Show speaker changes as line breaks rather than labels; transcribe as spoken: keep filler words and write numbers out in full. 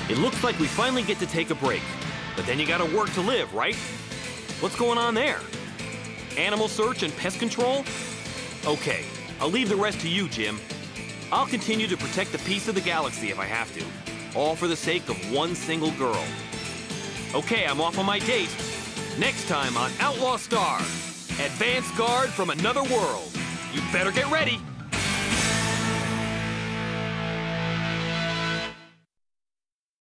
It looks like we finally get to take a break. But then you gotta work to live, right? What's going on there? Animal search and pest control? Okay, I'll leave the rest to you, Jim. I'll continue to protect the peace of the galaxy if I have to. All for the sake of one single girl. Okay, I'm off on my date. Next time on Outlaw Star, Advance Guard from Another World. You better get ready.